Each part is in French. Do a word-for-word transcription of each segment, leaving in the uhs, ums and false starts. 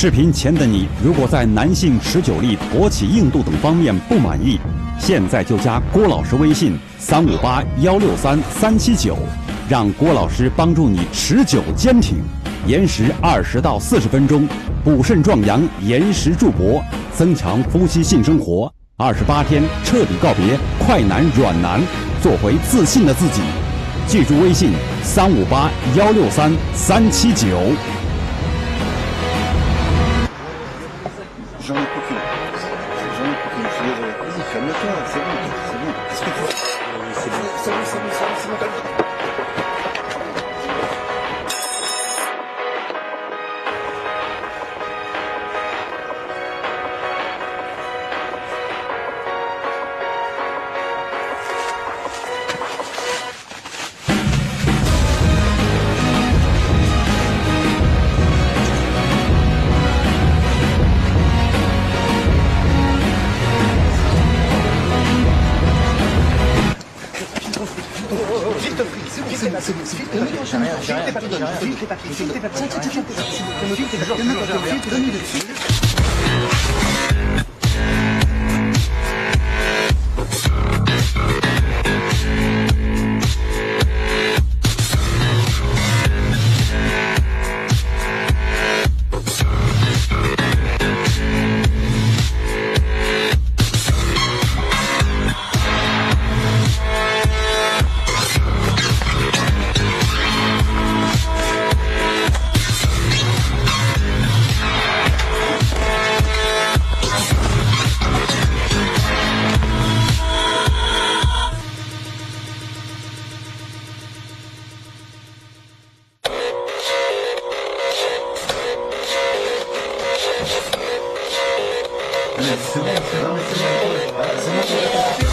视频前的你，如果在男性持久力、勃起硬度等方面不满意，现在就加郭老师微信三五八幺六三三七九，让郭老师帮助你持久坚挺，延时二十到四十分钟，补肾壮阳，延时助勃，增强夫妻性生活，二十八天彻底告别快男软男，做回自信的自己。记住微信三五八幺六三三七九。 J'en ai aucune. J'en ai aucune. Je suis désolé. Vas-y, calme-toi, c'est bon, c'est bon. Qu'est-ce que tu fais? C'est bon, c'est bon, c'est bon, c'est bon, c'est bon, calme-toi. C'est bon, c'est bon, c'est bon. J'ai rien, j'ai rien, j'ai rien. File tes papiers, file tes papiers. Tiens, tiens, tiens, file tes papiers. Donne-lui le dessus. C'est bon, c'est bon, c'est bon.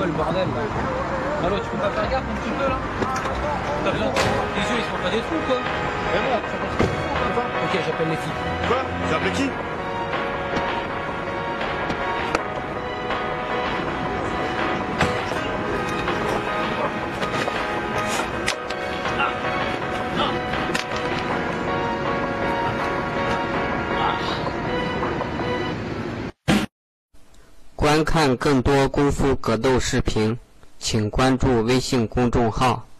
peu le bordel là. Allô, tu peux pas faire gaffe un petit peu là? T'as besoin? Les yeux ils sont pas des trous quoi? Ok, j'appelle les filles. Quoi? J'ai appelé qui? 观看更多功夫格斗视频，请关注微信公众号